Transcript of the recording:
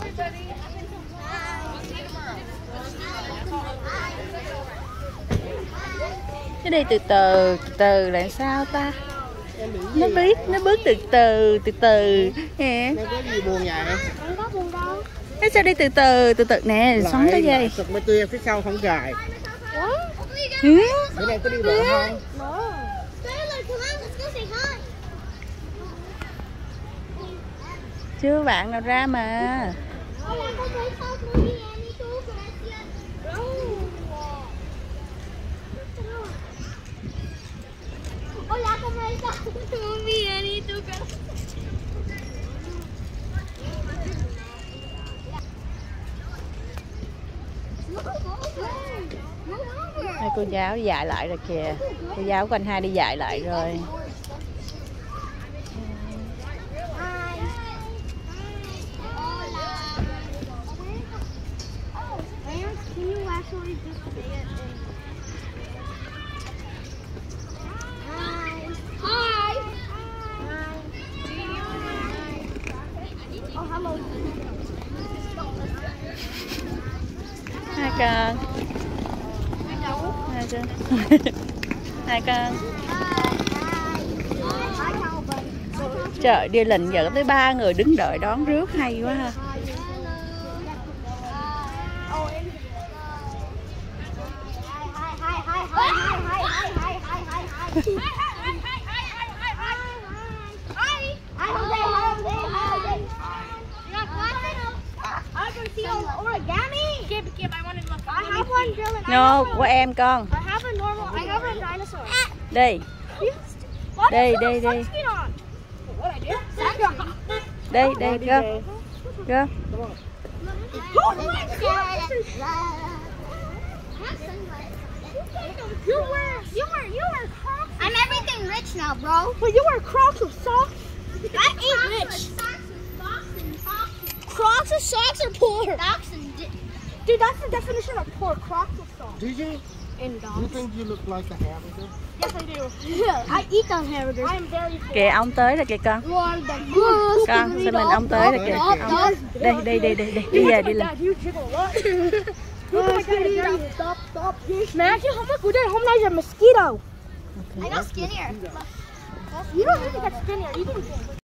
Cái đi từ từ, từ từ là sao ta? Nó biết, nó bước từ từ, từ từ. Nè. Nó có gì buồn vậy? Không có buồn đâu. Nó sao đi từ từ, từ từ nè, sống cái dây. Sụp mấy tia phía sau không gài. Ừ. Bữa nay có đi bộ không? Chưa bạn nào ra mà. Đây, cô giáo dạy lại rồi kìa. Cô giáo của anh hai đi dạy lại rồi. Hai con. Hai con. Hai con. Trời, đi lệnh giờ tới 3 người đứng đợi đón rước hay quá ha. No, của em con. Đi. Đi, đi, đi. Đây, đây, go. Go. I'm everything rich now, bro. But you wear Crocs with socks? I ain't rich. Crocs with socks are poor. Dude, that's the definition of poor. Crocs with socks. Do you? And dogs. You think you look like a hamburger? Yes, I do. Yeah, I eat those hamburgers. I am very poor. Kìa ông tới rồi kìa con. Con, xin mình ông tới rồi kìa. Ông. Đây, đây, đây, đây, đây. Đi về đi lên. Mẹ chứ không có của đây hôm nay là mosquito. I got skinnier. You don't really get skinnier. You can